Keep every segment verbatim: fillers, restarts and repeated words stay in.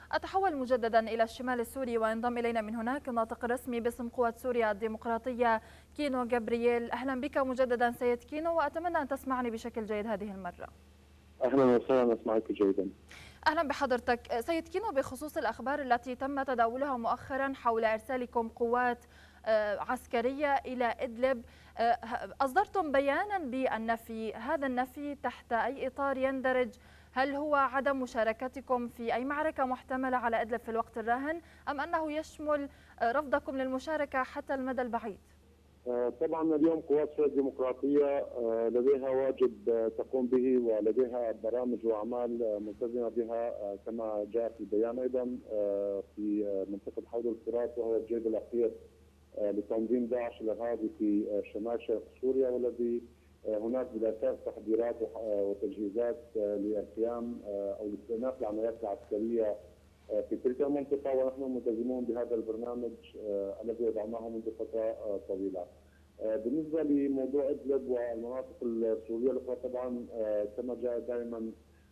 أتحول مجددا إلى الشمال السوري وينضم إلينا من هناك الناطق الرسمي باسم قوات سوريا الديمقراطية كينو جابرييل. أهلا بك مجددا سيد كينو، وأتمنى أن تسمعني بشكل جيد هذه المرة. أهلا وسهلا، أسمعك جيدا. أهلا بحضرتك سيد كينو. بخصوص الأخبار التي تم تداولها مؤخرا حول إرسالكم قوات عسكرية إلى إدلب، أصدرتم بيانا بالنفي، هذا النفي تحت أي إطار يندرج؟ هل هو عدم مشاركتكم في أي معركة محتملة على إدلب في الوقت الراهن، أم أنه يشمل رفضكم للمشاركة حتى المدى البعيد؟ طبعا اليوم قوات سوريا الديمقراطية لديها واجب تقوم به، ولديها برامج وأعمال ملتزمة بها كما جاء في البيان أيضا في منطقة حوض الفرات، وهو الجيب الأخير لتنظيم داعش الإرهابي في شمال شرق سوريا، والذي هناك بالأساس تحضيرات وتجهيزات للقيام أو لاستئناف العمليات العسكرية في تلك المنطقة، ونحن ملتزمون بهذا البرنامج الذي وضعناه منذ فترة طويلة. بالنسبة لموضوع إدلب والمناطق السورية الأخرى، طبعا كما جاء دائما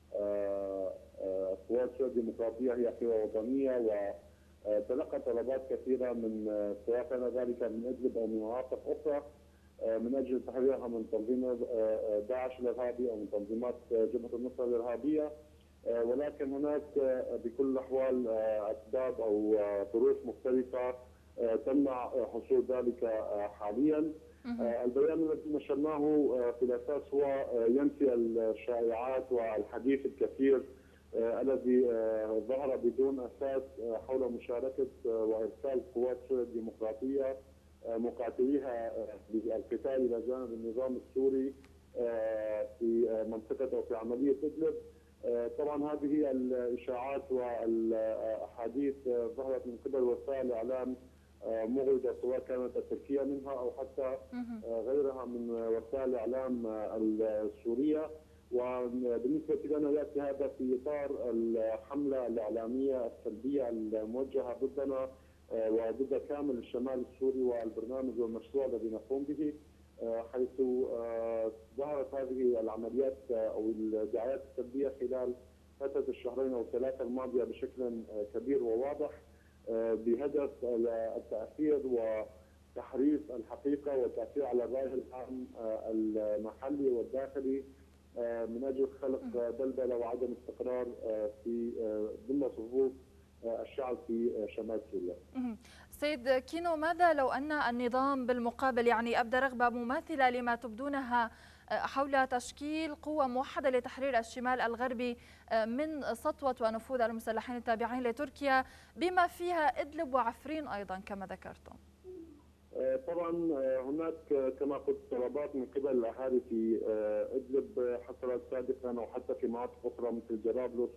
قوات سوريا الديمقراطية هي قوى وطنية، وتلقى طلبات كثيرة من سواء كان ذلك من إدلب أو من مناطق أخرى من أجل تحريرها من تنظيم داعش الإرهابي أو من تنظيمات جبهة النصرة الإرهابية، ولكن هناك بكل الأحوال أسباب أو ظروف مختلفة تمنع حصول ذلك حاليا. البيان الذي نشرناه في الأساس هو ينفي الشائعات والحديث الكثير الذي ظهر بدون أساس حول مشاركة وإرسال قوات سوريا الديمقراطية مقاتليها للقتال إلى جانب النظام السوري في منطقة وفي عملية إدلب. طبعا هذه الإشاعات والأحاديث ظهرت من قبل وسائل الإعلام مغرضة، سواء كانت التركية منها أو حتى غيرها من وسائل الإعلام السورية. وبالنسبة لنا يأتي هذا في إطار الحملة الإعلامية السلبية الموجهة ضدنا وضد كامل الشمال السوري والبرنامج والمشروع الذي نقوم به، حيث ظهرت هذه العمليات أو الدعايات السلبية خلال فترة الشهرين أو الثلاثة الماضية بشكل كبير وواضح، بهدف التأثير وتحريف الحقيقة والتأثير على الرأي العام المحلي والداخلي من أجل خلق بلبلة وعدم استقرار في ضمن صفوف الشعب في شمال سوريا. سيد كينو، ماذا لو أن النظام بالمقابل يعني أبدى رغبة مماثلة لما تبدونها حول تشكيل قوة موحدة لتحرير الشمال الغربي من سطوة ونفوذ المسلحين التابعين لتركيا بما فيها إدلب وعفرين أيضا كما ذكرتم؟ طبعا هناك كما قلت طلبات من قبل الاهالي في ادلب حصلت سابقا او حتى في مناطق اخرى مثل جرابلس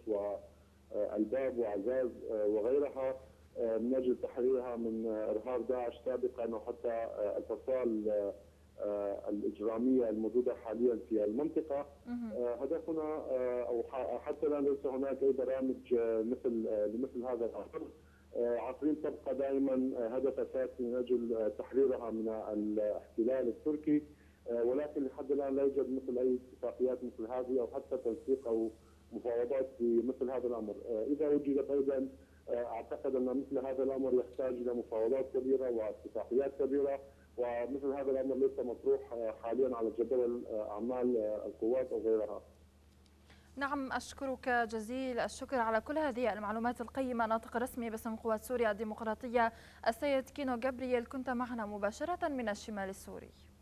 والباب وعزاز وغيرها من اجل تحريرها من ارهاب داعش سابقا، او حتى الفصائل الاجراميه الموجوده حاليا في المنطقه. هدفنا او حتى الان ليس هناك اي برامج مثل لمثل هذا الامر. عفرين تبقى دائما هدف اساسي من اجل تحريرها من الاحتلال التركي، ولكن لحد الان لا يوجد مثل اي اتفاقيات مثل هذه او حتى تنسيق او مفاوضات في مثل هذا الامر. اذا وجدت ايضا اعتقد ان مثل هذا الامر يحتاج الى مفاوضات كبيره واتفاقيات كبيره، ومثل هذا الامر ليس مطروح حاليا على جدول اعمال القوات او غيرها. نعم، أشكرك جزيل الشكر على كل هذه المعلومات القيمة. ناطق رسمي باسم قوات سوريا الديمقراطية السيد كينو جابرييل، كنت معنا مباشرة من الشمال السوري.